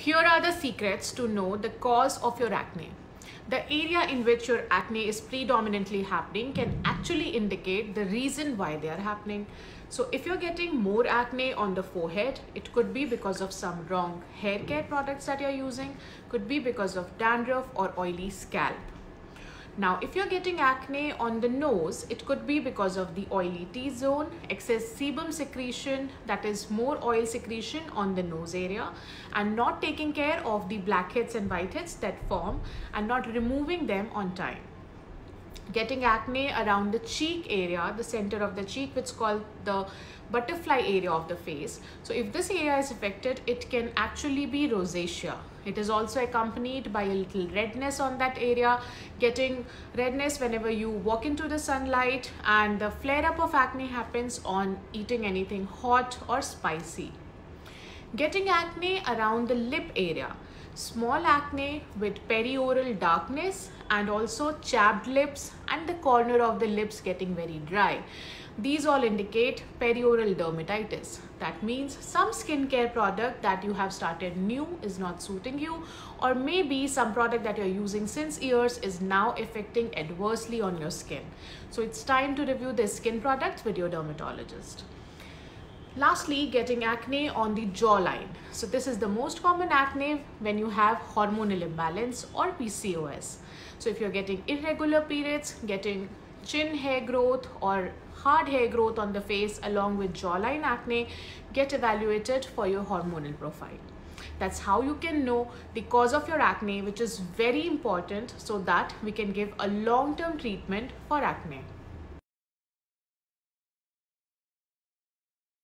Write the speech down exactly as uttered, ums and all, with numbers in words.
Here are the secrets to know the cause of your acne. The area in which your acne is predominantly happening can actually indicate the reason why they are happening. So if you're getting more acne on the forehead, it could be because of some wrong hair care products that you're using, could be because of dandruff or oily scalp. Now, if you're getting acne on the nose, it could be because of the oily T-zone, excess sebum secretion, that is more oil secretion on the nose area, and not taking care of the blackheads and whiteheads that form and not removing them on time. Getting acne around the cheek area, the center of the cheek, which is called the butterfly area of the face. So if this area is affected, it can actually be rosacea. It is also accompanied by a little redness on that area, getting redness whenever you walk into the sunlight, and the flare up of acne happens on eating anything hot or spicy. Getting acne around the lip area, small acne with perioral darkness and also chapped lips and the corner of the lips getting very dry. These all indicate perioral dermatitis. That means some skincare product that you have started new is not suiting you, or maybe some product that you're using since years is now affecting adversely on your skin. So it's time to review the skin products with your dermatologist. Lastly, getting acne on the jawline. So this is the most common acne when you have hormonal imbalance or P C O S. So if you're getting irregular periods, getting chin hair growth or hard hair growth on the face along with jawline acne, get evaluated for your hormonal profile. That's how you can know the cause of your acne, which is very important so that we can give a long-term treatment for acne.